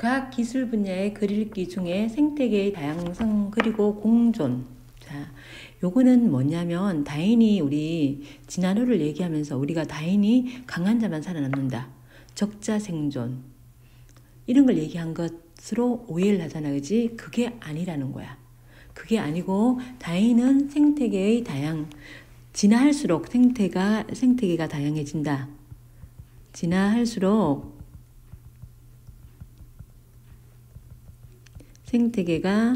각 기술 분야의 글읽기 중에 생태계의 다양성 그리고 공존. 자, 요거는 뭐냐면 다행히 우리 진화론을 얘기하면서 우리가 다행히 강한 자만 살아남는다. 적자 생존. 이런 걸 얘기한 것으로 오해를 하잖아. 그지? 그게 아니라는 거야. 그게 아니고 다행히는 생태계의 진화할수록 생태계가 다양해진다. 진화할수록 생태계가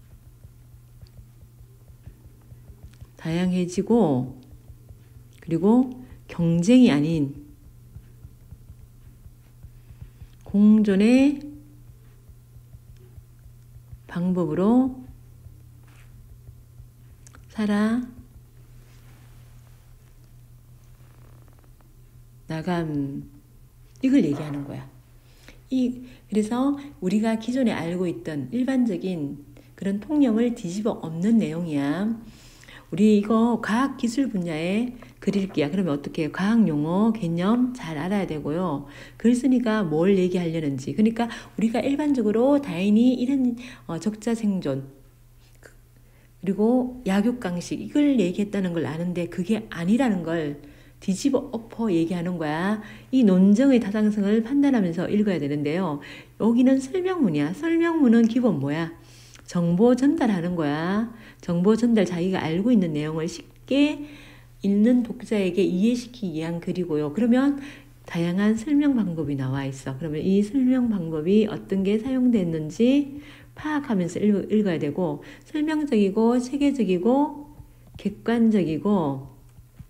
다양해지고 그리고 경쟁이 아닌 공존의 방법으로 살아나감 이걸 얘기하는 거야. 그래서 우리가 기존에 알고 있던 일반적인 그런 통념을 뒤집어 엎는 내용이야. 우리 이거 과학 기술 분야의 글읽기야. 그러면 어떻게 해요? 과학 용어, 개념 잘 알아야 되고요. 글 쓰니까 뭘 얘기하려는지. 그러니까 우리가 일반적으로 다행히 이런 적자 생존 그리고 약육강식 이걸 얘기했다는 걸 아는데 그게 아니라는 걸 뒤집어 엎어 얘기하는 거야. 이 논증의 타당성을 판단하면서 읽어야 되는데요. 여기는 설명문이야. 설명문은 기본 뭐야? 정보 전달하는 거야. 정보 전달 자기가 알고 있는 내용을 쉽게 읽는 독자에게 이해시키기 위한 글이고요. 그러면 다양한 설명 방법이 나와 있어. 그러면 이 설명 방법이 어떤 게 사용됐는지 파악하면서 읽어야 되고 설명적이고 체계적이고 객관적이고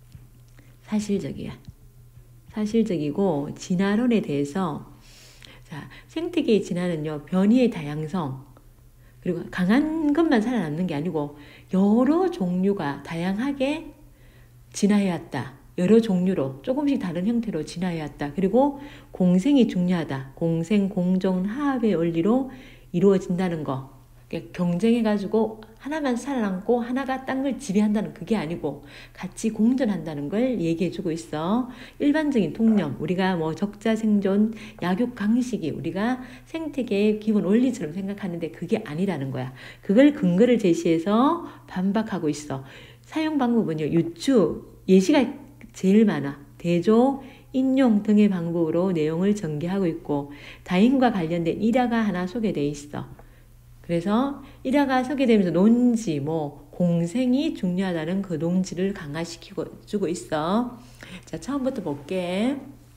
사실적이고 진화론에 대해서 생태계의 진화는요. 변이의 다양성 그리고 강한 것만 살아남는 게 아니고 여러 종류가 다양하게 진화해왔다. 여러 종류로 조금씩 다른 형태로 진화해왔다. 그리고 공생이 중요하다. 공생, 공존, 화합의 원리로 이루어진다는 거. 경쟁해가지고 하나만 살아남고 하나가 딴 걸 지배한다는 그게 아니고 같이 공존한다는 걸 얘기해주고 있어. 일반적인 통념, 우리가 뭐 적자 생존, 약육 강식이 우리가 생태계의 기본 원리처럼 생각하는데 그게 아니라는 거야. 그걸 근거를 제시해서 반박하고 있어. 사용 방법은요, 예시가 제일 많아. 대조, 인용 등의 방법으로 내용을 전개하고 있고 다인과 관련된 일화가 하나 소개되어 있어. 그래서 일화가 소개되면서 논지, 공생이 중요하다는 그 논지를 강화시키고 주고 있어. 자, 처음부터 볼게.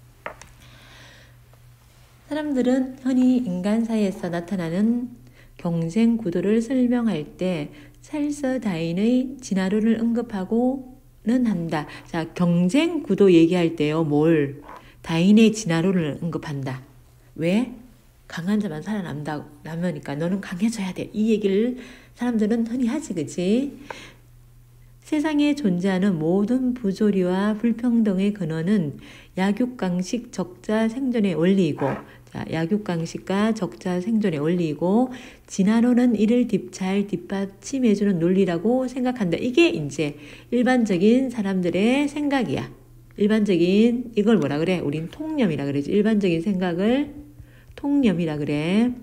사람들은 흔히 인간 사이에서 나타나는 경쟁 구도를 설명할 때 찰스 다윈의 진화론을 언급하고는 한다. 자, 경쟁 구도 얘기할 때요, 다윈의 진화론을 언급한다. 왜? 강한 자만 살아남으니까 너는 강해져야 돼. 이 얘기를 사람들은 흔히 하지, 그치? 세상에 존재하는 모든 부조리와 불평등의 근원은 약육강식 적자 생존의 원리이고, 약육강식과 적자 생존의 원리이고, 진화론은 이를 잘 뒷받침해주는 논리라고 생각한다. 이게 이제 일반적인 사람들의 생각이야. 이걸 뭐라 그래? 우린 통념이라 그러지. 일반적인 생각을 통념이라 그래.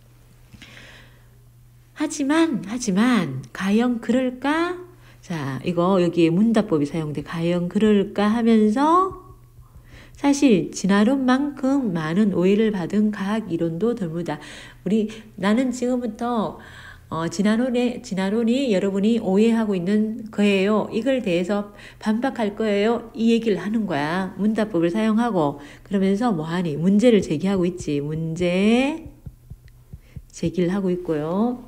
하지만 과연 그럴까? 자, 이거 여기에 문답법이 사용돼. 과연 그럴까 하면서 사실 진화론만큼 많은 오해를 받은 과학 이론도 드물다. 나는 지금부터 진화론이 여러분이 오해하고 있는 거예요. 이걸 대해서 반박할 거예요. 이 얘기를 하는 거야. 문답법을 사용하고 그러면서 뭐하니? 문제를 제기하고 있지. 문제 제기를 하고 있고요.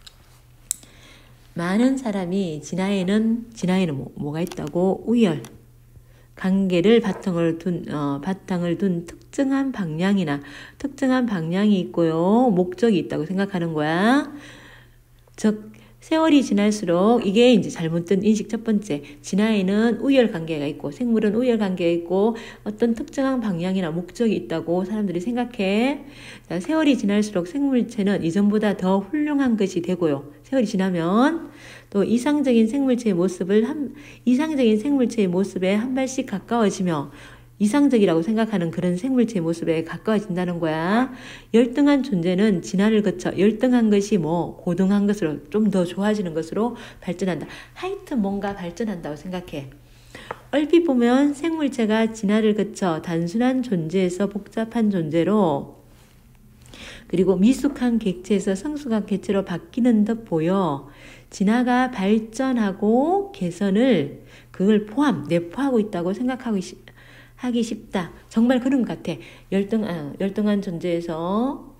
많은 사람이 진화에는 뭐가 있다고? 우열, 관계를 바탕을 둔 특정한 방향이 있고요. 목적이 있다고 생각하는 거야. 즉 세월이 지날수록 이게 이제 잘못된 인식 첫 번째. 진화에는 우열 관계가 있고 생물은 우열 관계가 있고 어떤 특정한 방향이나 목적이 있다고 사람들이 생각해. 자, 세월이 지날수록 생물체는 이전보다 더 훌륭한 것이 되고요. 세월이 지나면 또 이상적인 생물체의 모습에 한 발씩 가까워지며 이상적이라고 생각하는 그런 생물체의 모습에 가까워진다는 거야. 열등한 존재는 진화를 거쳐 열등한 것이 뭐 고등한 것으로 좀 더 좋아지는 것으로 발전한다. 하여튼 뭔가 발전한다고 생각해. 얼핏 보면 생물체가 진화를 거쳐 단순한 존재에서 복잡한 존재로 그리고 미숙한 객체에서 성숙한 객체로 바뀌는 듯 보여 진화가 발전하고 개선을 그걸 내포하고 있다고 하기 쉽다. 정말 그런 것 같아. 열등한 존재에서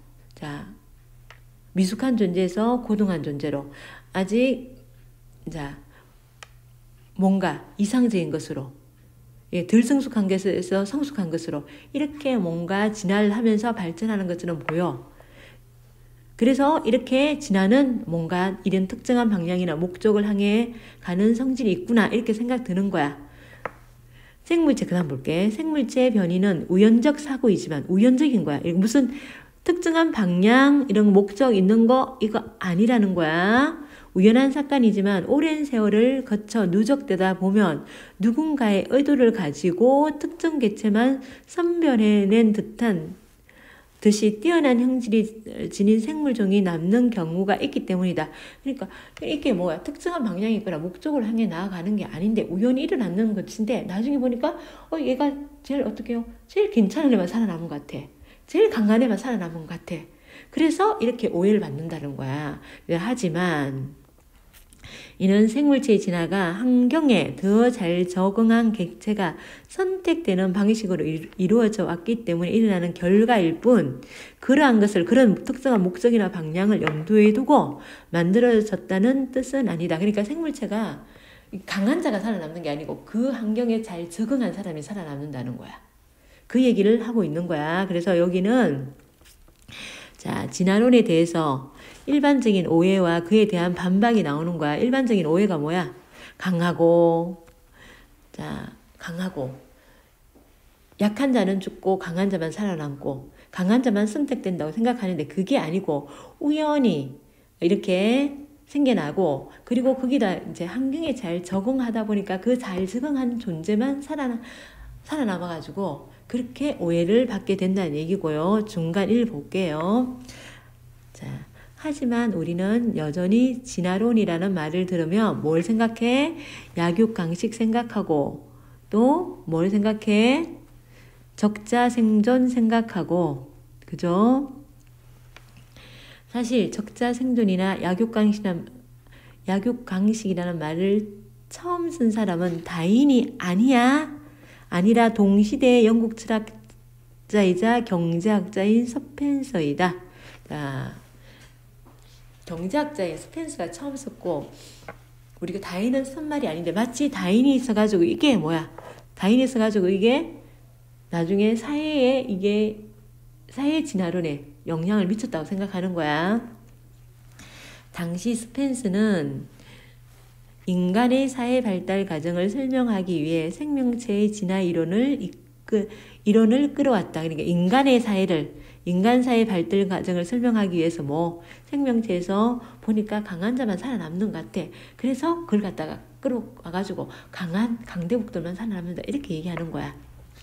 미숙한 존재에서 고등한 존재로 아직 뭔가 이상적인 것으로 덜 성숙한 것에서 성숙한 것으로 이렇게 뭔가 진화를 하면서 발전하는 것처럼 보여. 그래서 이렇게 진화는 뭔가 이런 특정한 방향이나 목적을 향해 가는 성질이 있구나 이렇게 생각 드는 거야. 생물체 그 다음 볼게. 생물체의 변이는 우연적 사고이지만 우연적인 거야. 무슨 특정한 방향 이런 목적 있는 거 이거 아니라는 거야. 우연한 사건이지만 오랜 세월을 거쳐 누적되다 보면 누군가의 의도를 가지고 특정 개체만 선별해낸 듯이 뛰어난 형질이 지닌 생물종이 남는 경우가 있기 때문이다. 그러니까 이게 뭐야? 특정한 방향이 있거나 목적을 향해 나아가는 게 아닌데 우연히 일어나는 것인데 나중에 보니까 얘가 제일 어떻게 해요? 제일 괜찮은 애만 살아남은 것 같아. 제일 강한 애만 살아남은 것 같아. 그래서 이렇게 오해를 받는다는 거야. 하지만 이는 생물체의 진화가 환경에 더 잘 적응한 객체가 선택되는 방식으로 이루어져 왔기 때문에 일어나는 결과일 뿐 그러한 것을 그런 특정한 목적이나 방향을 염두에 두고 만들어졌다는 뜻은 아니다. 그러니까 생물체가 강한 자가 살아남는 게 아니고 그 환경에 잘 적응한 사람이 살아남는다는 거야. 그 얘기를 하고 있는 거야. 그래서 여기는 진화론에 대해서 일반적인 오해와 그에 대한 반박이 나오는 거야. 일반적인 오해가 뭐야? 강하고 약한 자는 죽고 강한 자만 살아남고 강한 자만 선택된다고 생각하는데 그게 아니고 우연히 이렇게 생겨나고 그리고 거기다 이제 환경에 잘 적응하다 보니까 그 잘 적응한 존재만 살아남아가지고 그렇게 오해를 받게 된다는 얘기고요. 중간 1 볼게요. 하지만 우리는 여전히 진화론이라는 말을 들으면 뭘 생각해? 약육강식 생각하고 또 뭘 생각해? 적자생존 생각하고 그죠? 사실 적자생존이나 약육강식이라는 말을 처음 쓴 사람은 다인이 아니라 동시대의 영국 철학자이자 경제학자인 스펜서이다. 경제학자인 스펜서가 처음 썼고 우리가 다인은 쓴 말이 아닌데 마치 다인이 있어가지고 이게 뭐야? 다인이 있어가지고 이게 나중에 사회 진화론에 영향을 미쳤다고 생각하는 거야. 당시 스펜스는 인간의 사회 발달 과정을 설명하기 위해 생명체의 진화 이론을 끌어왔다. 그러니까 인간 사회 발달 과정을 설명하기 위해서 생명체에서 보니까 강한 자만 살아남는 것 같아. 그래서 그걸 갖다가 끌어와가지고 강대국들만 살아남는다. 이렇게 얘기하는 거야.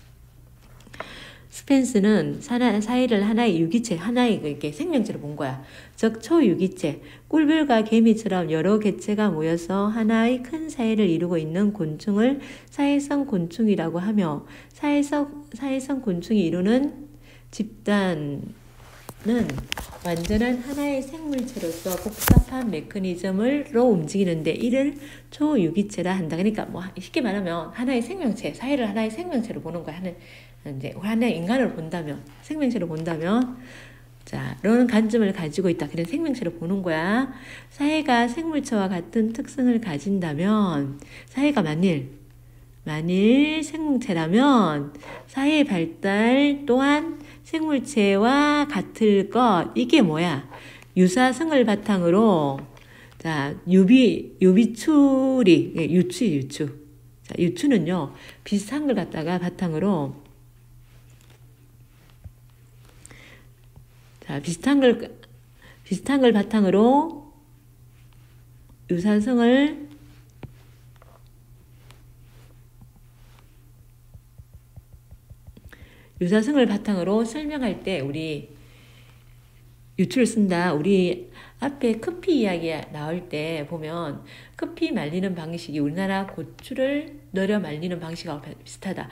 스펜스는 사회를 하나의 유기체, 하나의 이렇게 생명체로 본 거야. 즉 초유기체, 꿀벌과 개미처럼 여러 개체가 모여서 하나의 큰 사회를 이루고 있는 곤충을 사회성 곤충이라고 하며 사회성 곤충이 이루는 집단은 완전한 하나의 생물체로서 복잡한 메커니즘으로 움직이는데 이를 초유기체라 한다. 그러니까 쉽게 말하면 하나의 생명체, 사회를 하나의 생명체로 보는 거야. 이제 하나의 인간으로 본다면, 생명체로 본다면, 이런 관점을 가지고 있다. 그런 생명체로 보는 거야. 사회가 생물체와 같은 특성을 가진다면, 사회가 만일 생명체라면, 사회의 발달 또한 생물체와 같을 것. 이게 뭐야? 유사성을 바탕으로, 유추는요, 비슷한 걸 갖다가 바탕으로, 비슷한 걸 바탕으로 유사성을 유사성을 바탕으로 설명할 때 우리 유추를 쓴다. 우리 앞에 커피 이야기 나올 때 보면 커피 말리는 방식이 우리나라 고추를 널어 말리는 방식하고 비슷하다.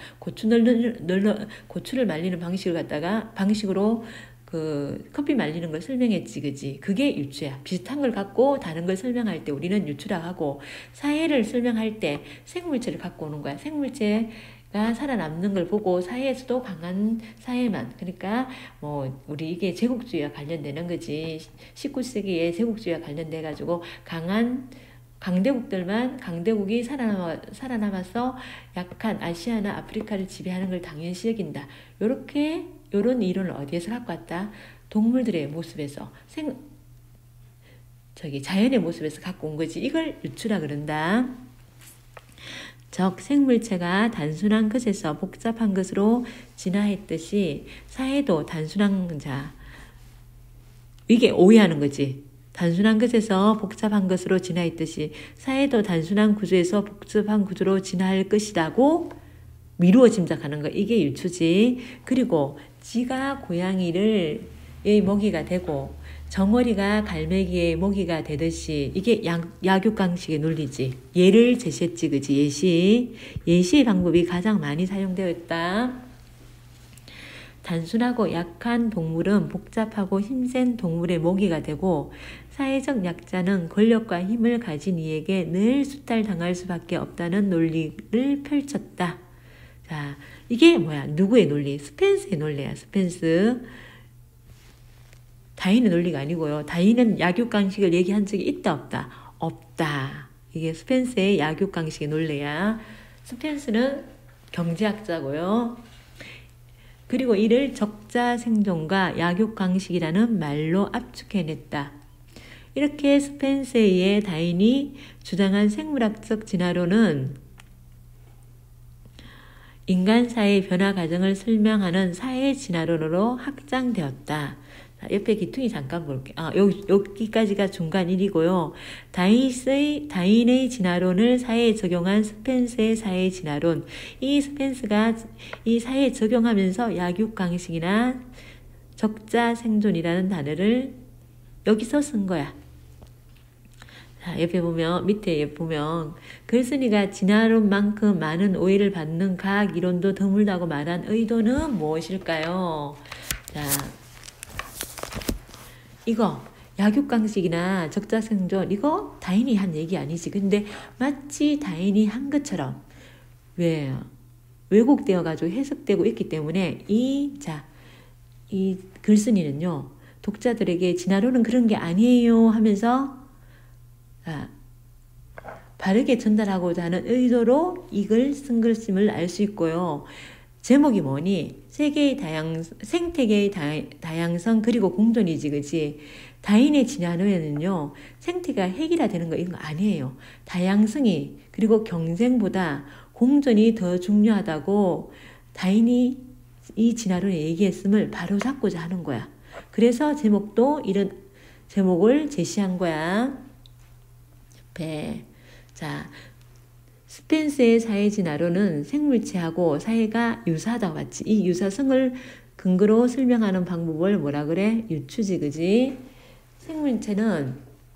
고추를 말리는 방식으로 그 커피 말리는 걸 설명했지, 그지? 그게 유추야. 비슷한 걸 갖고 다른 걸 설명할 때 우리는 유추라고 하고, 사회를 설명할 때 생물체를 갖고 오는 거야. 생물체가 살아남는 걸 보고 사회에서도 강한 사회만, 그러니까 뭐 우리 이게 제국주의와 관련되는 거지. 19세기에 제국주의와 관련돼 가지고 강대국이 살아남아서 약한 아시아나 아프리카를 지배하는 걸 당연시 여긴다. 요런 이론을 어디에서 갖고 왔다? 동물들의 모습에서 자연의 모습에서 갖고 온 거지. 이걸 유추라 그런다. 즉 생물체가 단순한 것에서 복잡한 것으로 진화했듯이 사회도 단순한 이게 오해하는 거지. 단순한 것에서 복잡한 것으로 진화했듯이 사회도 단순한 구조에서 복잡한 구조로 진화할 것이라고 미루어 짐작하는 거. 이게 유추지. 그리고 쥐가 고양이의 먹이가 되고 정어리가 갈매기의 먹이가 되듯이 이게 약육강식의 논리지. 예를 제시했지, 그지? 예시 방법이 가장 많이 사용되어 있다. 단순하고 약한 동물은 복잡하고 힘센 동물의 먹이가 되고 사회적 약자는 권력과 힘을 가진 이에게 늘 수탈당할 수밖에 없다는 논리를 펼쳤다. 자, 이게 뭐야? 누구의 논리? 스펜스의 논리야. 스펜스. 다윈의 논리가 아니고요. 다윈은 약육강식을 얘기한 적이 있다, 없다? 없다. 이게 스펜스의 약육강식의 논리야. 스펜스는 경제학자고요. 그리고 이를 적자생존과 약육강식이라는 말로 압축해냈다. 이렇게 스펜스에 의해 다윈이 주장한 생물학적 진화론은 인간사회의 변화 과정을 설명하는 사회 진화론으로 확장되었다. 옆에 기퉁이 잠깐 볼게요. 여기까지가 중간 1이고요. 다윈의 진화론을 사회에 적용한 스펜스의 사회 진화론. 이 스펜스가 이 사회에 적용하면서 약육강식이나 적자생존이라는 단어를 여기서 쓴 거야. 자, 밑에 보면 글쓴이가 진화론만큼 많은 오해를 받는 과학 이론도 드물다고 말한 의도는 무엇일까요? 자, 이거 약육강식이나 적자생존 이거 다윈이 한 얘기 아니지. 근데 마치 다윈이 한 것처럼 왜곡되어 가지고 해석되고 있기 때문에 이 글쓴이는요 독자들에게 진화론은 그런 게 아니에요 하면서 바르게 전달하고자 하는 의도로 이걸 쓴 것임을 알 수 있고요. 제목이 뭐니? 생태계의 다양성 그리고 공존이지, 그치? 다윈의 진화론에는요, 생태가 핵이라되는 거 이런 거 아니에요. 다양성이 그리고 경쟁보다 공존이 더 중요하다고 다윈이 이 진화론에 얘기했음을 바로 잡고자 하는 거야. 그래서 제목도 이런 제목을 제시한 거야. 자, 스펜스의 사회 진화론은 생물체하고 사회가 유사하다고 봤지. 이 유사성을 근거로 설명하는 방법을 뭐라 그래? 유추지, 그지? 생물체는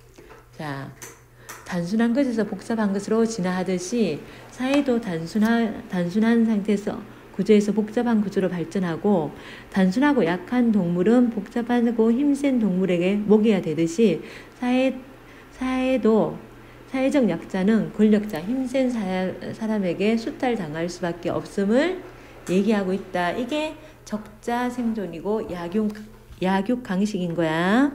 단순한 것에서 복잡한 것으로 진화하듯이 사회도 단순한 상태에서 구조에서 복잡한 구조로 발전하고 단순하고 약한 동물은 복잡하고 힘센 동물에게 먹이가 되듯이 사회적 약자는 권력자, 힘센 사람에게 수탈당할 수밖에 없음을 얘기하고 있다. 이게 적자생존이고 약육강식인 거야.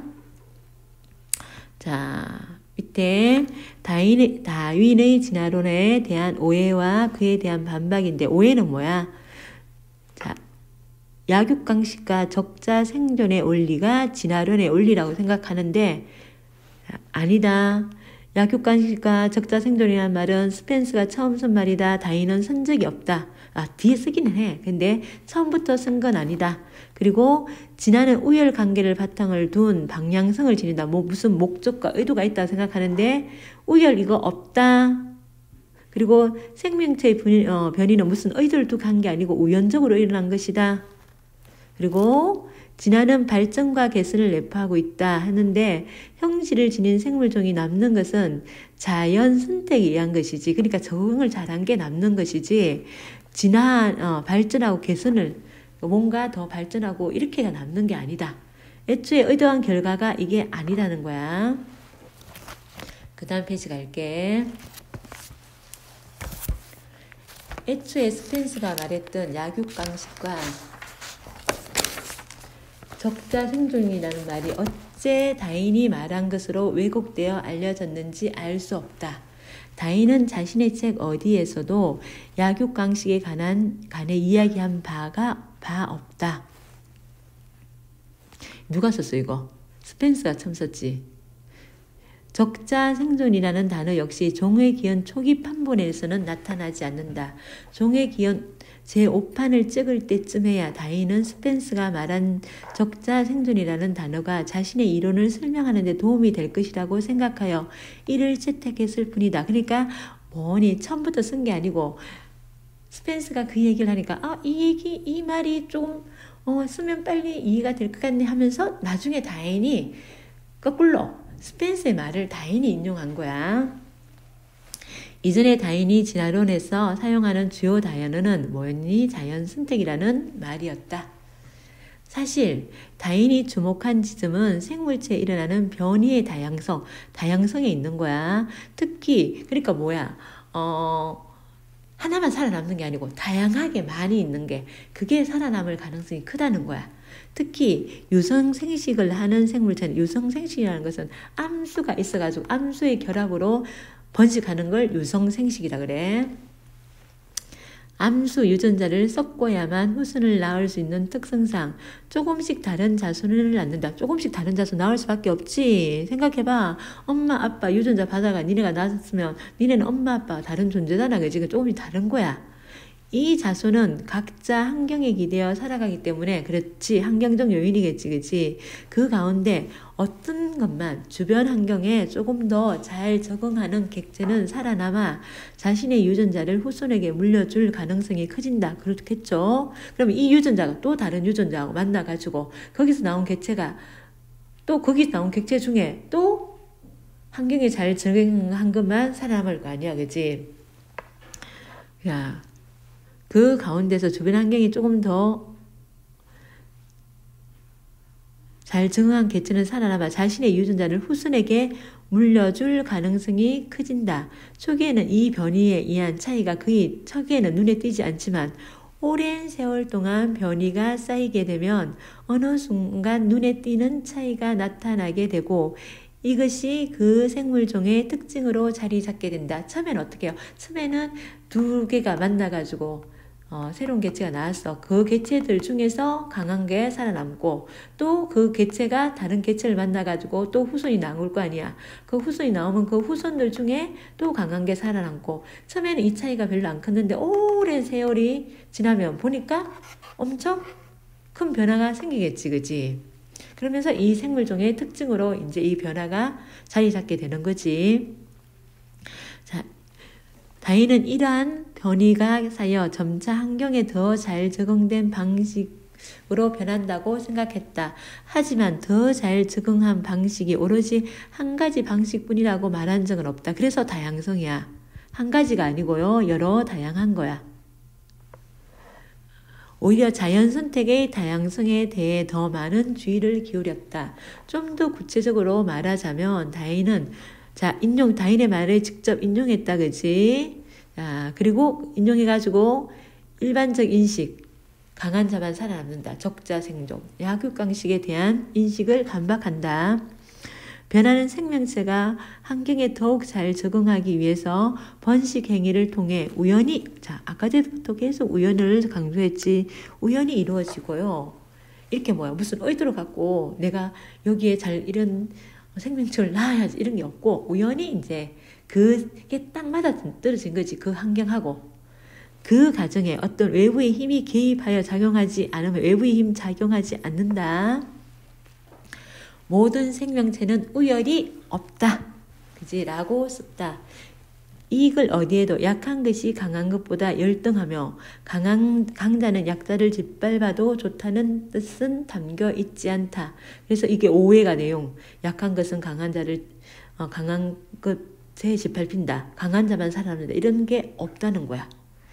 자, 밑에 다윈의 진화론에 대한 오해와 그에 대한 반박인데 오해는 뭐야? 자, 약육강식과 적자생존의 원리가 진화론의 원리라고 생각하는데 아니다. 약육강식과 적자생존이라는 말은 스펜스가 처음 쓴 말이다. 다윈은 쓴 적이 없다. 뒤에 쓰기는 해. 근데 처음부터 쓴 건 아니다. 그리고 진화는 우열관계를 바탕을 둔 방향성을 지닌다. 무슨 목적과 의도가 있다고 생각하는데 우열 이거 없다. 그리고 생명체의 변이는 무슨 의도를 두고 한 게 아니고 우연적으로 일어난 것이다. 그리고 진화는 발전과 개선을 내포하고 있다 하는데 형질을 지닌 생물종이 남는 것은 자연 선택에 의한 것이지, 그러니까 적응을 잘한 게 남는 것이지 발전하고 개선을 뭔가 더 발전하고 이렇게가 남는 게 아니다. 애초에 의도한 결과가 이게 아니라는 거야. 그 다음 페이지 갈게. 애초에 스펜스가 말했던 약육강식과 적자 생존이라는 말이 어째 다인이 말한 것으로 왜곡되어 알려졌는지 알 수 없다. 다인은 자신의 책 어디에서도 약육강식에 관해 이야기한 바 없다. 누가 썼어 이거? 스펜스가 처음 썼지. 적자 생존이라는 단어 역시 종회기원 초기 판본에서는 나타나지 않는다. 종회기원 제5판을 찍을 때쯤에야 다인은 스펜스가 말한 적자 생존이라는 단어가 자신의 이론을 설명하는 데 도움이 될 것이라고 생각하여 이를 채택했을 뿐이다. 그러니까 뭐니 처음부터 쓴 게 아니고 스펜스가 그 얘기를 하니까 이 말이 좀 쓰면 빨리 이해가 될 것 같네 하면서 나중에 다인이 거꾸로 스펜스의 말을 다인이 인용한 거야. 이전에 다인이 진화론에서 사용하는 주요 단어는 뭐였니? 자연 선택이라는 말이었다. 사실 다인이 주목한 지점은 생물체에 일어나는 변이의 다양성에 있는 거야. 특히 그러니까 하나만 살아남는 게 아니고 다양하게 많이 있는 게 그게 살아남을 가능성이 크다는 거야. 특히 유성생식을 하는 생물체는 유성생식이라는 것은 암수가 있어가지고 암수의 결합으로 번식하는 걸 유성생식이라 그래. 암수 유전자를 섞어야만 후손을 낳을 수 있는 특성상 조금씩 다른 자손을 낳는다. 조금씩 다른 자손 낳을 수밖에 없지. 생각해봐. 엄마 아빠 유전자 받아가 니네가 낳았으면 니네는 엄마 아빠 다른 존재잖아. 그치? 조금씩 다른 거야. 이 자손은 각자 환경에 기대어 살아가기 때문에 그렇지. 환경적 요인이겠지. 그치? 그 가운데 어떤 것만 주변 환경에 조금 더 잘 적응하는 객체는 살아남아 자신의 유전자를 후손에게 물려줄 가능성이 커진다. 그렇겠죠? 그럼 이 유전자가 또 다른 유전자하고 만나가지고 거기서 나온 객체가 또 거기서 나온 객체 중에 또 환경에 잘 적응한 것만 살아남을 거 아니야. 그치? 야. 그 가운데서 주변 환경이 조금 더 잘 적응한 개체는 살아남아 자신의 유전자를 후손에게 물려줄 가능성이 커진다. 초기에는 이 변이에 의한 차이가 초기에는 눈에 띄지 않지만 오랜 세월 동안 변이가 쌓이게 되면 어느 순간 눈에 띄는 차이가 나타나게 되고 이것이 그 생물종의 특징으로 자리 잡게 된다. 처음에는 어떻게 해요? 처음에는 두 개가 만나가지고 새로운 개체가 나왔어. 그 개체들 중에서 강한 게 살아남고 또 그 개체가 다른 개체를 만나가지고 또 후손이 나올 거 아니야. 그 후손이 나오면 그 후손들 중에 또 강한 게 살아남고 처음에는 이 차이가 별로 안 컸는데 오랜 세월이 지나면 보니까 엄청 큰 변화가 생기겠지. 그치? 그러면서 이 생물종의 특징으로 이제 이 변화가 자리 잡게 되는 거지. 자, 다인은 이러한 변이가 쌓여 점차 환경에 더 잘 적응된 방식으로 변한다고 생각했다. 하지만 더 잘 적응한 방식이 오로지 한 가지 방식뿐이라고 말한 적은 없다. 그래서 다양성이야. 한 가지가 아니고요. 여러 다양한 거야. 오히려 자연 선택의 다양성에 대해 더 많은 주의를 기울였다. 좀 더 구체적으로 말하자면 다인은 다인의 말을 직접 인용했다. 그치? 그리고 인용해가지고 일반적 인식, 강한 자만 살아남는다. 적자 생존, 약육강식에 대한 인식을 반박한다. 변하는 생명체가 환경에 더욱 잘 적응하기 위해서 번식 행위를 통해 우연히, 아까 전부터 계속 우연을 강조했지. 우연히 이루어지고요. 이렇게 무슨 의도를 갖고 내가 여기에 이런 생명체를 낳아야지 이런 게 없고 우연히 이제 그게 딱 맞아 떨어진 거지. 그 환경하고. 그 과정에 어떤 외부의 힘이 개입하여 작용하지 않으면 외부의 힘 작용하지 않는다. 모든 생명체는 우열이 없다. 그지? 라고 썼다. 이익을 어디에도 약한 것이 강한 것보다 열등하며 강자는 약자를 짓밟아도 좋다는 뜻은 담겨 있지 않다. 그래서 이게 오해가 내용. 약한 것은 강한 자를 강한 것에 짓밟힌다. 강한 자만 살아남는다. 이런 게 없다는 거야.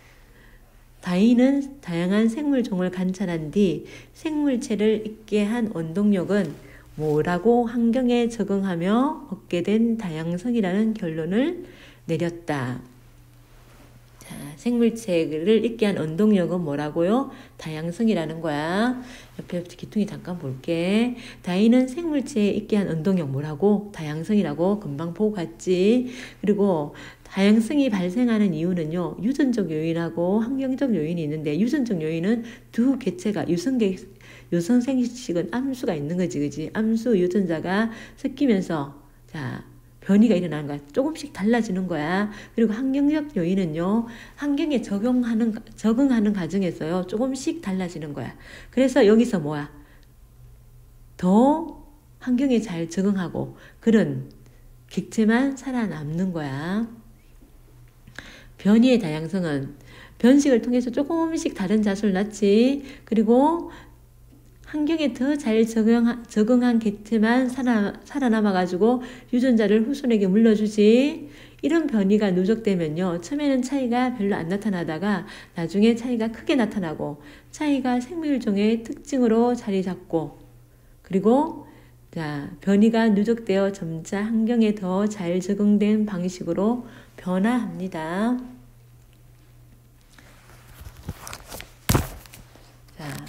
다인은 다양한 생물종을 관찰한 뒤 생물체를 있게 한 원동력은 뭐라고 환경에 적응하며 얻게 된 다양성이라는 결론을 내렸다. 자, 생물체를 있게 한 원동력은 뭐라고요? 다양성이라는 거야. 옆에 기퉁이 잠깐 볼게. 다인은 생물체에 있게 한 원동력 뭐라고? 다양성이라고 금방 보고 갔지. 그리고 다양성이 발생하는 이유는요. 유전적 요인하고 환경적 요인이 있는데 유전적 요인은 두 개체가 유선생식은 암수가 있는 거지. 그지? 암수 유전자가 섞이면서 자 변이가 일어나는 거야. 조금씩 달라지는 거야. 그리고 환경적 요인은요. 환경에 적응하는 과정에서요. 조금씩 달라지는 거야. 그래서 여기서 뭐야? 더 환경에 잘 적응하고 그런 객체만 살아남는 거야. 변이의 다양성은 변식을 통해서 조금씩 다른 자수를 낳지. 그리고 환경에 더 잘 적응한 객체만 살아남아가지고 유전자를 후손에게 물려주지. 이런 변이가 누적되면요. 처음에는 차이가 별로 안 나타나다가 나중에 차이가 크게 나타나고 차이가 생물종의 특징으로 자리 잡고 그리고 자, 변이가 누적되어 점차 환경에 더 잘 적응된 방식으로 변화합니다. 자,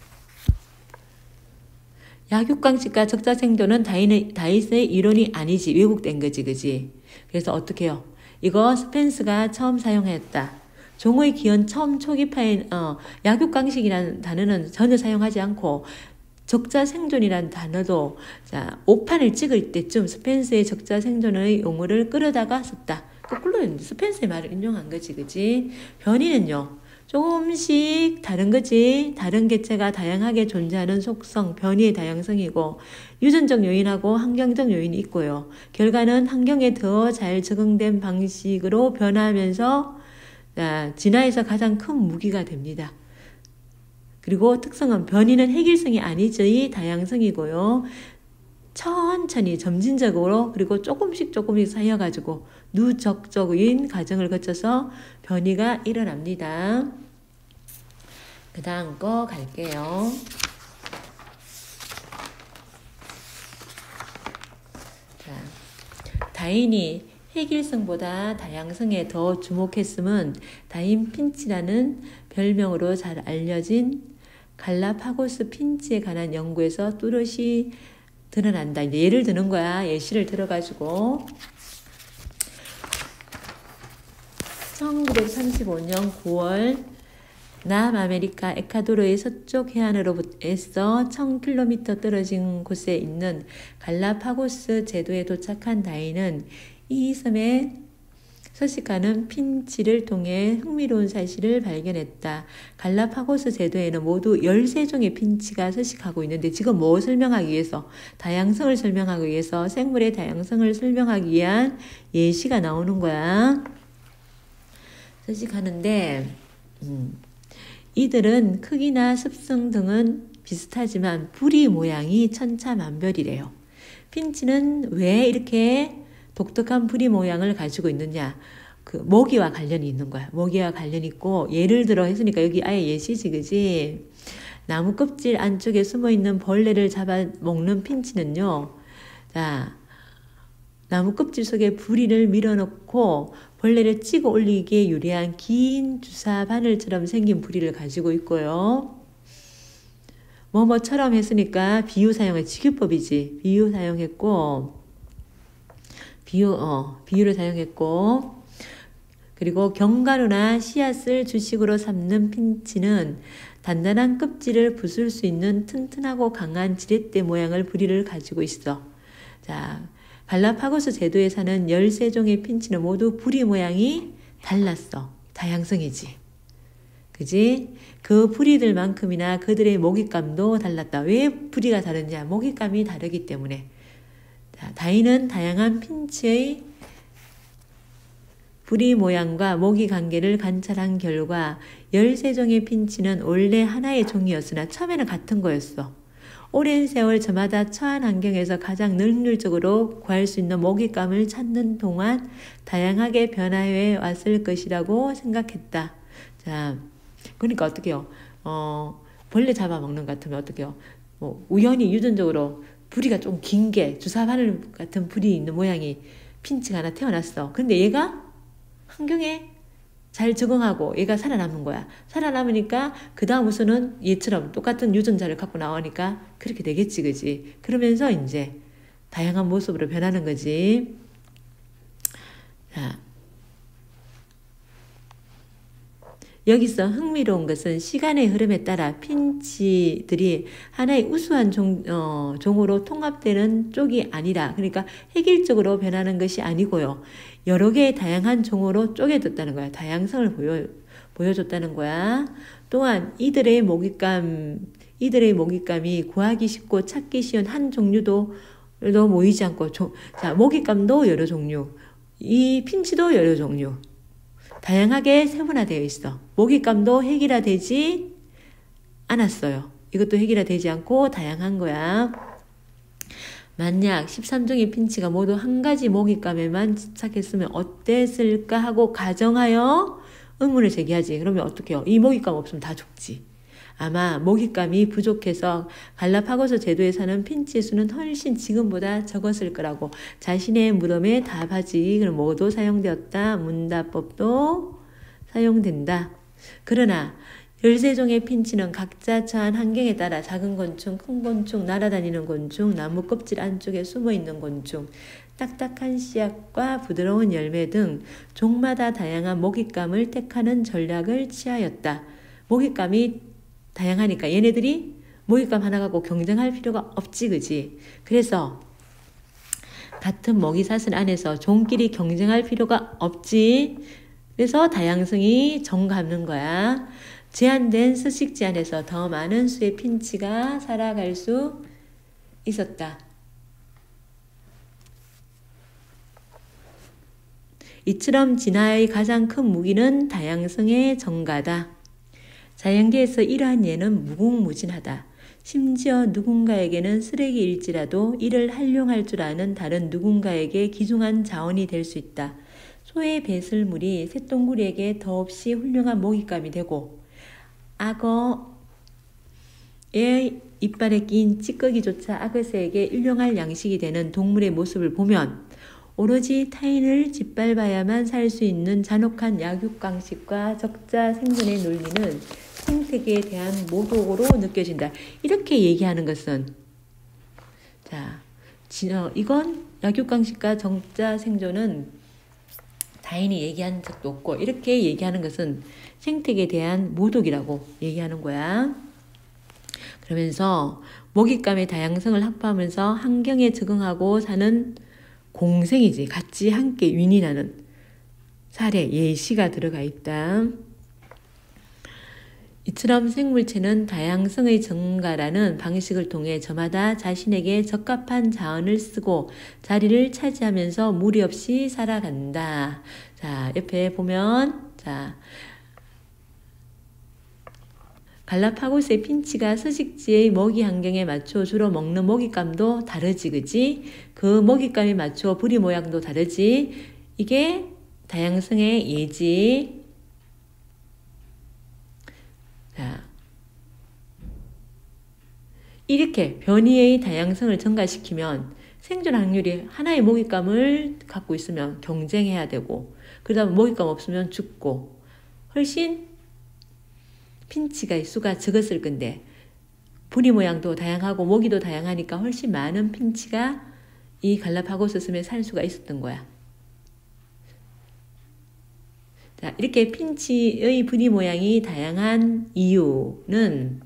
약육강식과 적자생존은 다윗의 이론이 아니지. 왜곡된 거지. 그지? 그래서 어떻게 해요? 이거 스펜스가 처음 사용했다. 종의 기원 처음 초기파인 약육강식이라는 단어는 전혀 사용하지 않고 적자생존이라는 단어도 자 오판을 찍을 때쯤 스펜스의 적자생존의 용어를 끌어다가 썼다. 거꾸로 스펜스의 말을 인용한 거지. 그지? 변이는요. 조금씩 다른 거지. 다른 개체가 다양하게 존재하는 속성, 변이의 다양성이고 유전적 요인하고 환경적 요인이 있고요. 결과는 환경에 더 잘 적응된 방식으로 변화하면서 진화에서 가장 큰 무기가 됩니다. 그리고 특성은 변이는 획일성이 아니지 다양성이고요. 천천히 점진적으로 그리고 조금씩 쌓여가지고 누적적인 과정을 거쳐서 변이가 일어납니다. 그 다음 거 갈게요. 자, 다인이 획일성보다 다양성에 더 주목했음은 다인 핀치라는 별명으로 잘 알려진 갈라파고스 핀치에 관한 연구에서 뚜렷이 드러난다. 이제 예를 드는 거야. 예시를 들어가지고 1935년 9월 남아메리카 에콰도르의 서쪽 해안으로부터 1000km 떨어진 곳에 있는 갈라파고스 제도에 도착한 다인은 이 섬에 서식하는 핀치를 통해 흥미로운 사실을 발견했다. 갈라파고스 제도에는 모두 13종의 핀치가 서식하고 있는데 지금 뭐 설명하기 위해서? 다양성을 설명하기 위해서 생물의 다양성을 설명하기 위한 예시가 나오는 거야. 서식하는데 이들은 크기나 습성 등은 비슷하지만 부리 모양이 천차만별이래요. 핀치는 왜 이렇게 독특한 부리 모양을 가지고 있느냐? 그 모기와 관련이 있는 거야. 모기와 관련이 있고 예를 들어 했으니까 여기 아예 예시지 그지? 나무 껍질 안쪽에 숨어있는 벌레를 잡아먹는 핀치는요. 자, 나무 껍질 속에 부리를 밀어넣고 벌레를 찍어 올리기에 유리한 긴 주사 바늘처럼 생긴 부리를 가지고 있고요. 뭐뭐처럼 했으니까 비유 사용해. 직유법이지. 비유 사용했고 비유를 사용했고 그리고 견과류나 씨앗을 주식으로 삼는 핀치는 단단한 껍질을 부술 수 있는 튼튼하고 강한 지렛대 모양을 부리를 가지고 있어. 자, 갈라파고스 제도에 사는 13종의 핀치는 모두 부리 모양이 달랐어. 다양성이지. 그지? 그 부리들만큼이나 그들의 먹잇감도 달랐다. 왜 부리가 다르냐? 먹잇감이 다르기 때문에. 자, 다인은 다양한 핀치의 부리 모양과 모기 관계를 관찰한 결과 13종의 핀치는 원래 하나의 종이었으나 처음에는 같은 거였어. 오랜 세월 저마다 처한 환경에서 가장 능률적으로 구할 수 있는 먹잇감을 찾는 동안 다양하게 변화해 왔을 것이라고 생각했다. 자, 그러니까 어떻게요? 벌레 잡아먹는 것 같으면 어떻게요? 뭐 우연히 유전적으로 부리가 좀 긴 게 주사바늘 같은 부리 있는 모양이 핀치가 하나 태어났어. 근데 얘가 환경에 잘 적응하고 얘가 살아남는 거야. 살아남으니까 그 다음부터는 얘처럼 똑같은 유전자를 갖고 나오니까 그렇게 되겠지, 그지? 그러면서 이제 다양한 모습으로 변하는 거지. 자, 여기서 흥미로운 것은 시간의 흐름에 따라 핀치들이 하나의 우수한 종으로 통합되는 쪽이 아니라, 그러니까 획일적으로 변하는 것이 아니고요. 여러 개의 다양한 종으로 쪼개졌다는 거야. 다양성을 보여줬다는 거야. 또한 이들의 먹잇감이 구하기 쉽고 찾기 쉬운 한 종류도 모이지 않고, 자, 먹잇감도 여러 종류, 이 핀치도 여러 종류. 다양하게 세분화되어 있어. 먹잇감도 획일화되지 않았어요. 이것도 획일화되지 않고 다양한 거야. 만약 13종의 핀치가 모두 한 가지 먹잇감에만 집착했으면 어땠을까 하고 가정하여 의문을 제기하지. 그러면 어떻게 해요? 이 먹잇감 없으면 다 죽지. 아마 먹잇감이 부족해서 갈라파고스 제도에 사는 핀치의 수는 훨씬 지금보다 적었을 거라고. 자신의 무덤에 답하지. 그럼 뭐도 사용되었다. 문답법도 사용된다. 그러나 13종의 핀치는 각자 처한 환경에 따라 작은 곤충, 큰 곤충, 날아다니는 곤충, 나무 껍질 안쪽에 숨어있는 곤충, 딱딱한 씨앗과 부드러운 열매 등 종마다 다양한 먹잇감을 택하는 전략을 취하였다. 먹잇감이 다양하니까 얘네들이 먹잇감 하나 갖고 경쟁할 필요가 없지, 그지? 그래서 같은 먹이사슬 안에서 종끼리 경쟁할 필요가 없지. 그래서 다양성이 증가하는 거야. 제한된 서식지 안에서 더 많은 수의 핀치가 살아갈 수 있었다. 이처럼 진화의 가장 큰 무기는 다양성의 증가다. 자연계에서 이러한 예는 무궁무진하다. 심지어 누군가에게는 쓰레기일지라도 이를 활용할 줄 아는 다른 누군가에게 귀중한 자원이 될 수 있다. 소의 배설물이 새똥구리에게 더없이 훌륭한 먹잇감이 되고 악어의 이빨에 낀 찌꺼기조차 악어새에게 일용할 양식이 되는 동물의 모습을 보면 오로지 타인을 짓밟아야만 살 수 있는 잔혹한 약육강식과 적자 생존의 논리는 생태계에 대한 모독으로 느껴진다. 이렇게 얘기하는 것은, 자, 이건 약육강식과 적자 생존은 타인이 얘기한 적도 없고, 이렇게 얘기하는 것은 생태계에 대한 모독이라고 얘기하는 거야. 그러면서 먹잇감의 다양성을 확보하면서 환경에 적응하고 사는 공생이지, 같이 함께 윈윈하는 사례, 예시가 들어가 있다. 이처럼 생물체는 다양성의 증가라는 방식을 통해 저마다 자신에게 적합한 자원을 쓰고 자리를 차지하면서 무리 없이 살아간다. 자, 옆에 보면, 자, 갈라파고스의 핀치가 서식지의 먹이 환경에 맞춰 주로 먹는 먹잇감도 다르지, 그지? 그 먹잇감에 맞춰 부리 모양도 다르지. 이게 다양성의 예지. 자, 이렇게 변이의 다양성을 증가시키면 생존 확률이 하나의 먹잇감을 갖고 있으면 경쟁해야 되고, 그러다 보면 먹잇감 없으면 죽고, 훨씬 핀치가 수가 적었을 건데, 부리 모양도 다양하고 먹이도 다양하니까 훨씬 많은 핀치가 이 갈라파고스 섬에 살 수가 있었던 거야. 자, 이렇게 핀치의 부리 모양이 다양한 이유는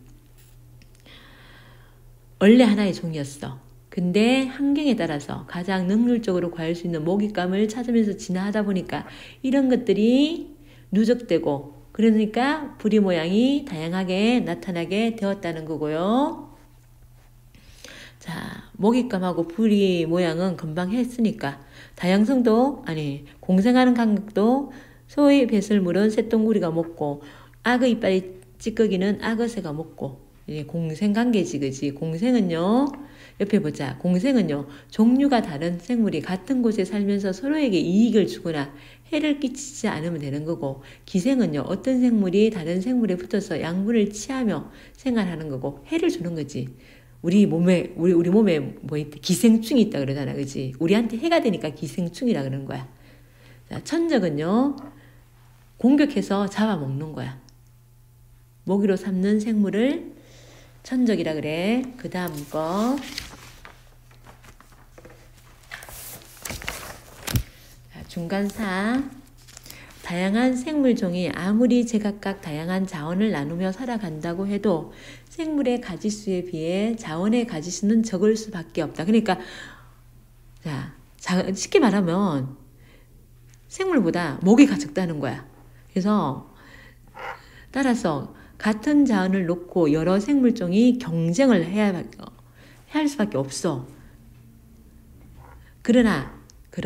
원래 하나의 종이었어. 근데 환경에 따라서 가장 능률적으로 구할 수 있는 먹잇감을 찾으면서 진화하다 보니까 이런 것들이 누적되고, 그러니까 부리 모양이 다양하게 나타나게 되었다는 거고요. 자, 먹잇감하고 부리 모양은 금방 했으니까 다양성도 아니 공생하는 간격도 소의 뱃을 물은 새똥구리가 먹고 악의 이빨이 찌꺼기는 악어새가 먹고 이게 공생관계지 그지. 공생은요 옆에 보자. 공생은요 종류가 다른 생물이 같은 곳에 살면서 서로에게 이익을 주거나 해를 끼치지 않으면 되는 거고, 기생은요 어떤 생물이 다른 생물에 붙어서 양분을 취하며 생활하는 거고 해를 주는 거지. 우리 몸에 뭐 있다? 기생충이 있다 그러잖아 그지. 우리한테 해가 되니까 기생충이라 그러는 거야. 자, 천적은요 공격해서 잡아먹는 거야. 먹이로 삼는 생물을 천적이라 그래. 그 다음 거. 중간사. 다양한 생물종이 아무리 제각각 다양한 자원을 나누며 살아간다고 해도 생물의 가지수에 비해 자원의 가지수는 적을 수밖에 없다. 그러니까 쉽게 말하면 생물보다 먹이가 적다는 거야. 그래서 따라서 같은 자원을 놓고 여러 생물종이 경쟁을 해야 할 수밖에 없어. 그러나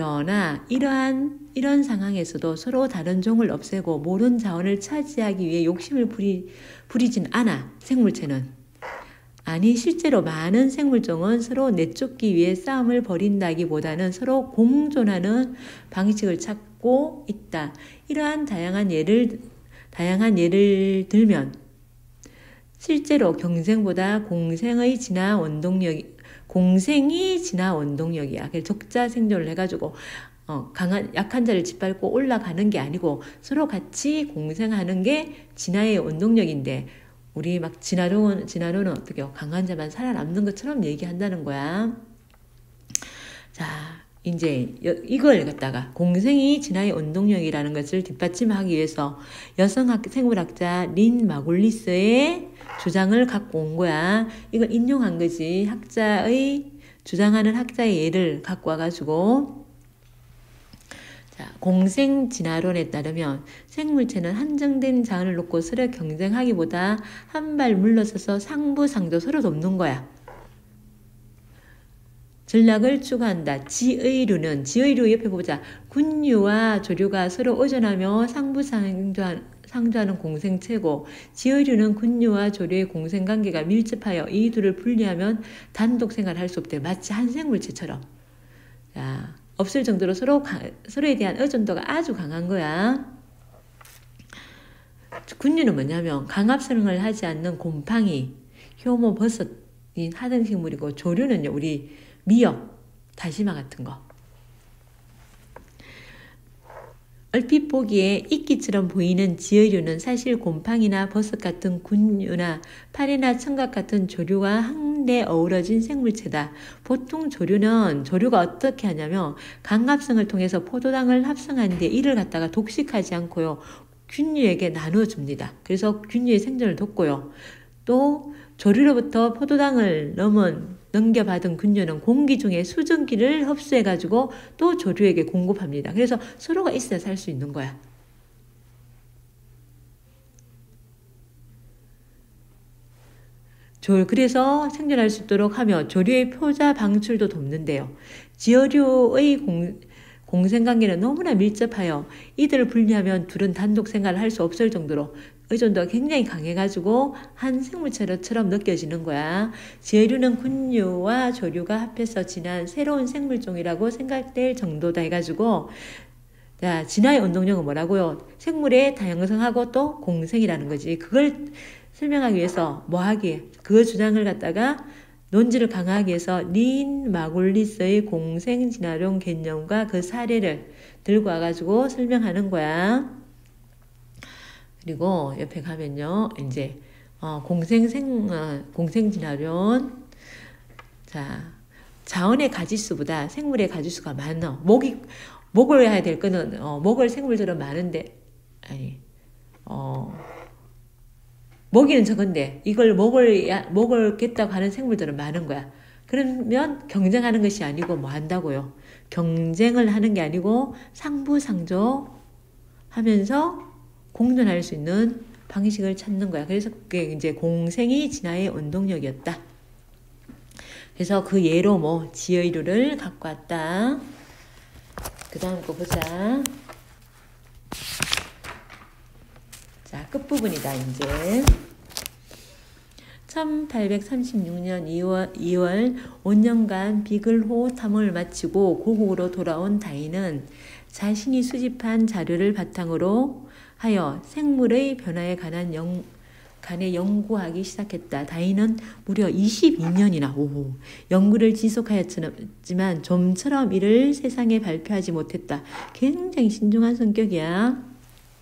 이런 상황에서도 서로 다른 종을 없애고 모든 자원을 차지하기 위해 욕심을 부리진 않아. 생물체는. 아니 실제로 많은 생물종은 서로 내쫓기 위해 싸움을 벌인다기보다는 서로 공존하는 방식을 찾고 있다. 이러한 다양한 예를 들면 실제로 경쟁보다 공생이 진화 원동력이야. 그래서 적자 생존을 해가지고 약한 자를 짓밟고 올라가는 게 아니고 서로 같이 공생하는 게 진화의 원동력인데, 우리 막 진화론은 어떻게 강한 자만 살아남는 것처럼 얘기한다는 거야. 자, 이제 이걸 갖다가 공생이 진화의 원동력이라는 것을 뒷받침하기 위해서 여성 생물학자 린 마굴리스의 주장을 갖고 온 거야. 이걸 인용한 거지. 주장하는 학자의 예를 갖고 와가지고. 자, 공생 진화론에 따르면 생물체는 한정된 자원을 놓고 서로 경쟁하기보다 한 발 물러서서 상부상조 서로 돕는 거야. 전략을 추구한다. 지의류 옆에 보자. 군류와 조류가 서로 의존하며 상부상조하는 공생체고, 지의류는 군류와 조류의 공생관계가 밀접하여 이 둘을 분리하면 단독 생활할 수 없대. 마치 한 생물체처럼. 자, 없을 정도로 서로에 대한 의존도가 아주 강한 거야. 군류는 뭐냐면 강압성을 하지 않는 곰팡이, 효모, 버섯이 하등식물이고, 조류는요 우리 미역, 다시마 같은 거. 얼핏 보기에 이끼처럼 보이는 지어류는 사실 곰팡이나 버섯 같은 군류나 파리나 청각 같은 조류와 한데 어우러진 생물체다. 보통 조류가 어떻게 하냐면 강합성을 통해서 포도당을 합성하는 데 이를 갖다가 독식하지 않고요, 균류에게 나눠줍니다. 그래서 균류의 생존을 돕고요. 또 조류로부터 포도당을 넘겨받은 균류는 공기 중에 수증기를 흡수해가지고 또 조류에게 공급합니다. 그래서 서로가 있어야 살 수 있는 거야. 그래서 생존할 수 있도록 하며 조류의 표자 방출도 돕는데요. 지어류의 공생관계는 너무나 밀접하여 이들을 분리하면 둘은 단독 생활을 할 수 없을 정도로 의존도가 굉장히 강해가지고 한 생물체처럼 느껴지는 거야. 지어류는 군류와 조류가 합해서 진화한 새로운 생물종이라고 생각될 정도다 해가지고, 자, 진화의 원동력은 뭐라고요? 생물의 다양성하고 또 공생이라는 거지. 그걸 설명하기 위해서 그 주장을 갖다가 논지를 강화하기 위해서 린 마굴리스의 공생 진화론 개념과 그 사례를 들고 와가지고 설명하는 거야. 그리고 옆에 가면요, 이제 공생 진화론. 자, 자원의 가지수보다 생물의 가지수가 많아. 먹을 해야 될 거는 먹을 생물들은 많은데, 먹이는 적은데 이걸 먹을겠다고 하는 생물들은 많은 거야. 그러면 경쟁하는 것이 아니고 뭐 한다고요? 경쟁을 하는 게 아니고 상부상조 하면서 공존할 수 있는 방식을 찾는 거야. 그래서 그게 이제 공생이 진화의 원동력이었다. 그래서 그 예로 뭐 지의류를 갖고 왔다. 그 다음 거 보자. 자, 끝부분이다 이제. 1836년 2월 5년간 비글호 탐험을 마치고 고국으로 돌아온 다인은 자신이 수집한 자료를 바탕으로 하여 생물의 변화에 관한 연구하기 시작했다. 다인은 무려 22년이나 연구를 지속하였지만 좀처럼 이를 세상에 발표하지 못했다. 굉장히 신중한 성격이야.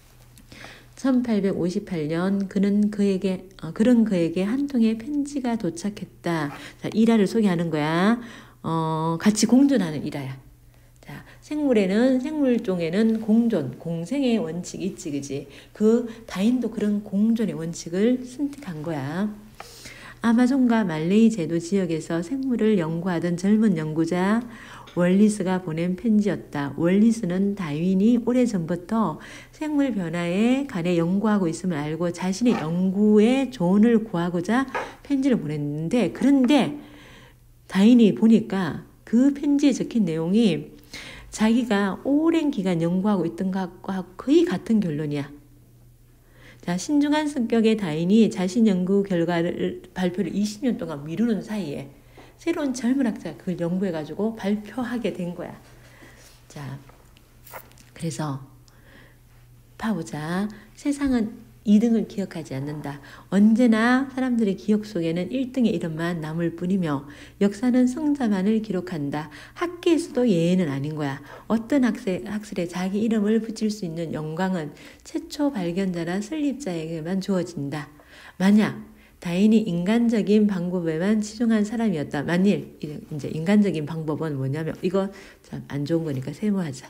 1858년 그는 그에게 한 통의 편지가 도착했다. 자, 일화를 소개하는 거야. 같이 공존하는 일화야. 자, 생물종에는 공생의 원칙이 있지, 그지? 그 다인도 그런 공존의 원칙을 선택한 거야. 아마존과 말레이 제도 지역에서 생물을 연구하던 젊은 연구자 월리스가 보낸 편지였다. 월리스는 다윈이 오래전부터 생물 변화에 관해 연구하고 있음을 알고 자신의 연구에 조언을 구하고자 편지를 보냈는데, 그런데 다윈이 보니까 그 편지에 적힌 내용이 자기가 오랜 기간 연구하고 있던 것과 거의 같은 결론이야. 자, 신중한 성격의 다윈이 자신 연구 발표를 20년 동안 미루는 사이에 새로운 젊은 학자가 그걸 연구해가지고 발표하게 된 거야. 자, 그래서 봐보자. 세상은 2등을 기억하지 않는다. 언제나 사람들의 기억 속에는 1등의 이름만 남을 뿐이며 역사는 성자만을 기록한다. 학계에서도 예외는 아닌 거야. 어떤 학술에 자기 이름을 붙일 수 있는 영광은 최초 발견자나 설립자에게만 주어진다. 만약 다인이 인간적인 방법에만 치중한 사람이었다. 만일 이제 인간적인 방법은 뭐냐면, 이거 참 안 좋은 거니까 세모하자.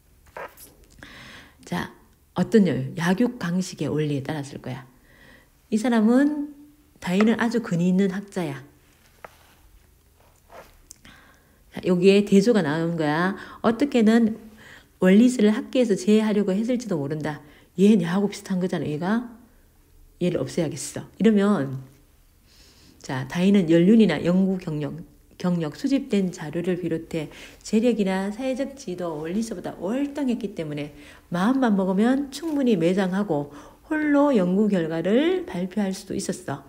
자, 어떤 약육강식의 원리에 따랐을 거야. 이 사람은 다인은 아주 근위 있는 학자야. 자, 여기에 대조가 나오는 거야. 어떻게는 월리스를 학계에서 제외하려고 했을지도 모른다. 얘 내하고 비슷한 거잖아. 얘를 없애야겠어. 이러면 자, 다인은 연륜이나 연구 경력, 수집된 자료를 비롯해 재력이나 사회적 지도 월리스보다 월등했기 때문에 마음만 먹으면 충분히 매장하고 홀로 연구 결과를 발표할 수도 있었어.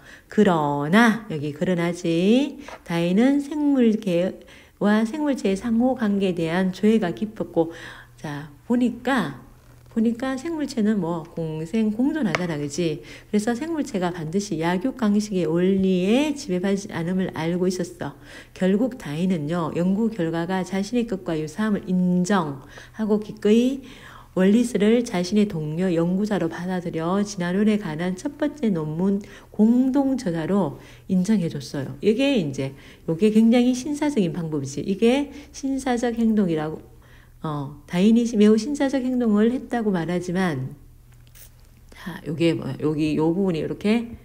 그러나지 다인은 생물계와 생물체의 상호관계에 대한 조예가 깊었고, 자, 보니까 생물체는 뭐 공존하잖아, 그지? 그래서 생물체가 반드시 약육강식의 원리에 지배받지 않음을 알고 있었어. 결국 다인은요, 연구 결과가 자신의 것과 유사함을 인정하고 기꺼이 월리스를 자신의 동료 연구자로 받아들여 진화론에 관한 첫 번째 논문 공동 저자로 인정해줬어요. 이게 굉장히 신사적인 방법이지. 이게 신사적 행동이라고. 다인이 매우 신사적 행동을 했다고 말하지만, 자, 요게 뭐야? 요 부분이 이렇게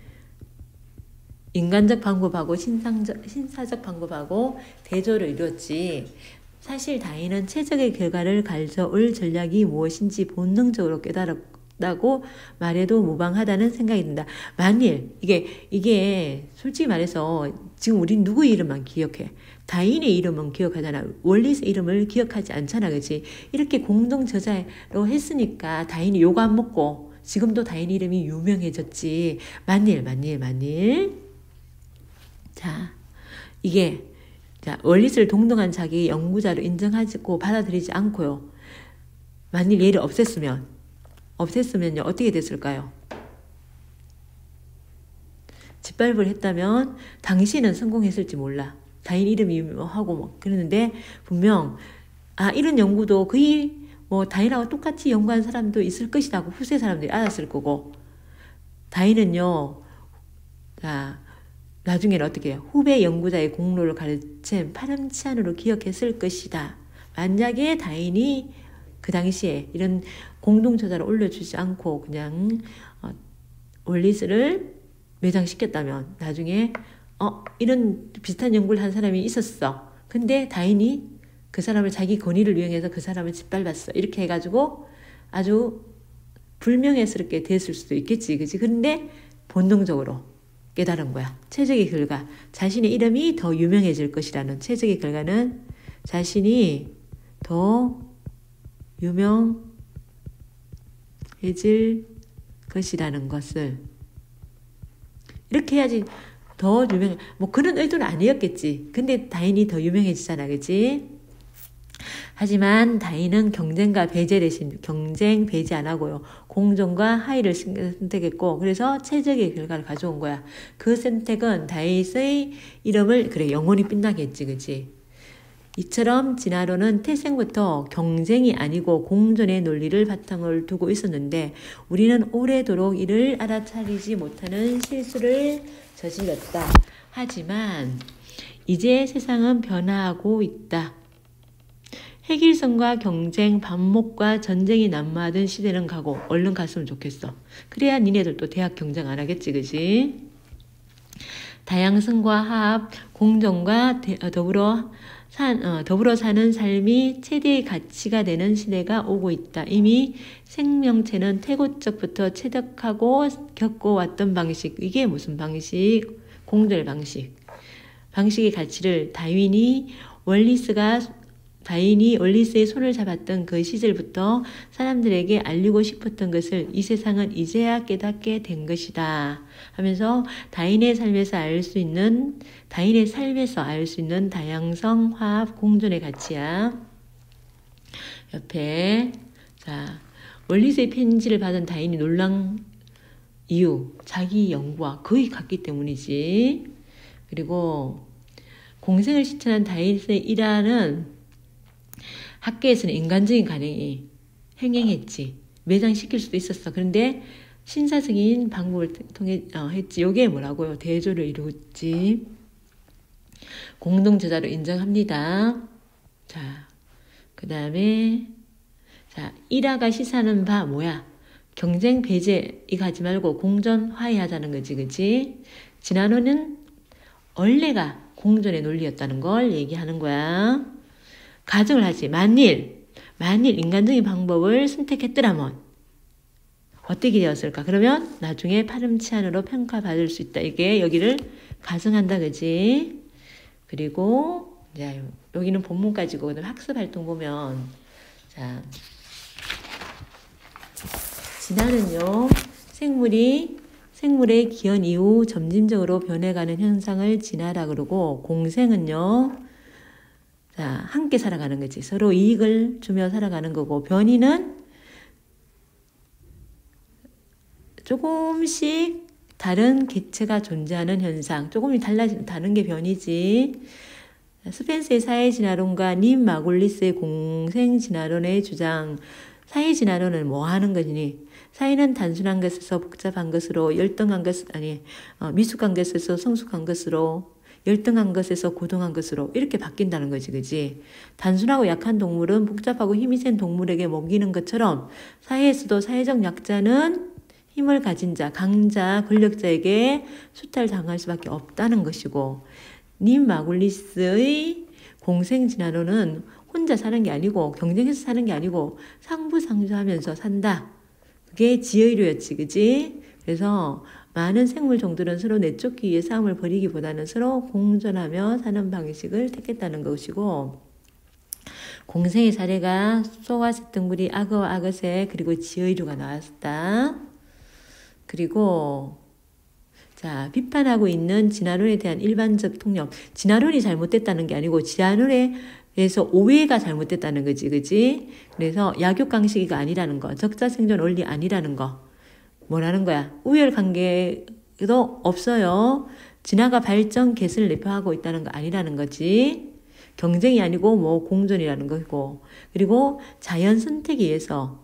인간적 방법하고 신사적 방법하고 대조를 이뤘지. 사실 다인은 최적의 결과를 가져올 전략이 무엇인지 본능적으로 깨달았다고 말해도 무방하다는 생각이 든다. 만일 이게 솔직히 말해서 지금 우린 누구 이름만 기억해? 다인의 이름은 기억하잖아. 월리스 이름을 기억하지 않잖아, 그치? 이렇게 공동 저자로 했으니까 다인이 요거 안 먹고 지금도 다인 이름이 유명해졌지. 만일. 자, 월리스를 동등한 자기 연구자로 인정하고 받아들이지 않고요. 만일 얘를 없앴으면요, 어떻게 됐을까요? 짓밟을 했다면 당시에는 성공했을지 몰라. 다인 이름이 유명하고 그러는데 분명 이런 연구도 거의 다인하고 똑같이 연구한 사람도 있을 것이다 하고 후세 사람들이 알았을 거고, 다인은요, 자, 나중에는 어떻게 해요? 후배 연구자의 공로를 가르친 파렴치한으로 기억했을 것이다. 만약에 다인이 그 당시에 이런 공동저자를 올려주지 않고 그냥 월리스를 매장시켰다면 나중에 이런 비슷한 연구를 한 사람이 있었어. 근데 다인이 그 사람을 자기 권위를 이용해서 그 사람을 짓밟았어. 이렇게 해가지고 아주 불명예스럽게 됐을 수도 있겠지. 그치? 근데 본능적으로 깨달은 거야. 최적의 결과. 자신의 이름이 더 유명해질 것이라는 최적의 결과는 자신이 더 유명해질 것이라는 것을 이렇게 해야지 더 유명, 뭐 그런 의도는 아니었겠지. 근데 다인이 더 유명해지잖아, 그치? 하지만 다인은 경쟁과 배제 대신 경쟁 배제 안 하고요. 공정과 하의를 선택했고 그래서 최적의 결과를 가져온 거야. 그 선택은 다윗의 이름을 그래 영원히 빛나게 했지, 그치? 이처럼 진화론은 태생부터 경쟁이 아니고 공존의 논리를 바탕을 두고 있었는데 우리는 오래도록 이를 알아차리지 못하는 실수를 저질렀다. 하지만 이제 세상은 변화하고 있다. 획일성과 경쟁, 반목과 전쟁이 난무하던 시대는 가고 얼른 갔으면 좋겠어. 그래야 니네들도 대학 경쟁 안 하겠지, 그지? 다양성과 화합, 공정과 더불어 사는 삶이 최대의 가치가 되는 시대가 오고 있다. 이미 생명체는 태고적부터 체득하고 겪어왔던 방식. 이게 무슨 방식? 공존의 방식. 방식의 가치를 다윈이 월리스의 손을 잡았던 그 시절부터 사람들에게 알리고 싶었던 것을 이 세상은 이제야 깨닫게 된 것이다. 하면서 다윈의 삶에서 알 수 있는 다양성, 화합, 공존의 가치야. 옆에 월리스의 편지를 받은 다윈이 놀란 이유, 자기 연구와 거의 같기 때문이지. 그리고 공생을 실천한 다윗의 일화는 학계에서는 인간적인 가능이 행행했지. 매장시킬 수도 있었어. 그런데 신사적인 방법을 통해 했지. 요게 뭐라고요? 대조를 이루었지. 공동저자로 인정합니다. 자, 그 다음에 일화가 시사하는 바 뭐야? 경쟁 배제 이거 하지 말고 공존 화해하자는 거지, 그치? 진화론은 원래가 공존의 논리였다는 걸 얘기하는 거야. 가정을 하지. 만일 인간적인 방법을 선택했더라면 어떻게 되었을까? 그러면 나중에 파렴치한으로 평가받을 수 있다. 이게 여기를 가정한다, 그지? 그리고 이제 여기는 본문까지고 학습 활동 보면 진화는요 생물의 기원 이후 점진적으로 변해가는 현상을 진화라 그러고 공생은요 함께 살아가는 거지. 서로 이익을 주며 살아가는 거고 변이는 조금씩 다른 객체가 존재하는 현상. 조금 다른 게 변이지. 스펜스의 사회진화론과 님 마골리스의 공생진화론의 주장. 사회진화론은 뭐 하는 거니? 사회는 단순한 것에서 복잡한 것으로 미숙한 것에서 성숙한 것으로 열등한 것에서 고등한 것으로 이렇게 바뀐다는 거지, 그지? 단순하고 약한 동물은 복잡하고 힘이 센 동물에게 먹이는 것처럼 사회에서도 사회적 약자는 힘을 가진 자, 강자, 권력자에게 수탈당할 수밖에 없다는 것이고 님 마굴리스의 공생진화론은 혼자 사는 게 아니고 경쟁해서 사는 게 아니고 상부상조하면서 산다. 그게 지혜로였지, 그지? 그래서 많은 생물 종들은 서로 내쫓기 위해 싸움을 벌이기보다는 서로 공존하며 사는 방식을 택했다는 것이고 공생의 사례가 소와 셋등불이 악어와 악어새 그리고 지의류가 나왔다. 그리고 비판하고 있는 진화론에 대한 일반적 통념. 진화론이 잘못됐다는 게 아니고 진화론에서 오해가 잘못됐다는 거지, 그지? 그래서 약육강식이가 아니라는 거, 적자생존 원리 아니라는 거. 뭐라는 거야? 우열관계도 없어요. 진화가 발전 개선을 내표하고 있다는 거 아니라는 거지. 경쟁이 아니고 뭐 공존이라는 거고. 그리고 자연 선택에 의해서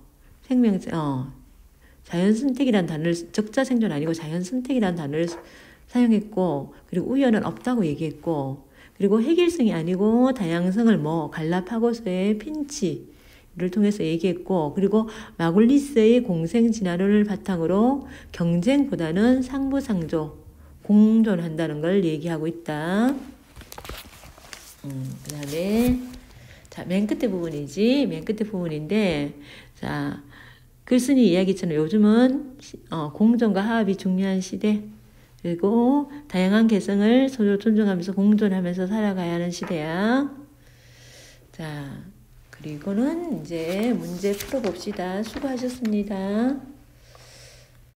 자연 선택이란 단어를 적자 생존 아니고 자연 선택이란 단어를 사용했고 그리고 우연은 없다고 얘기했고 그리고 획일성이 아니고 다양성을 갈라파고스의 핀치를 통해서 얘기했고 그리고 마굴리스의 공생진화론을 바탕으로 경쟁보다는 상부상조 공존한다는 걸 얘기하고 있다. 그 다음에 맨 끝에 부분이지. 맨 끝에 부분인데 글쓴이 이야기처럼 요즘은 공존과 화합이 중요한 시대. 그리고 다양한 개성을 서로 존중하면서 공존하면서 살아가야 하는 시대야. 자, 그리고는 이제 문제 풀어봅시다. 수고하셨습니다.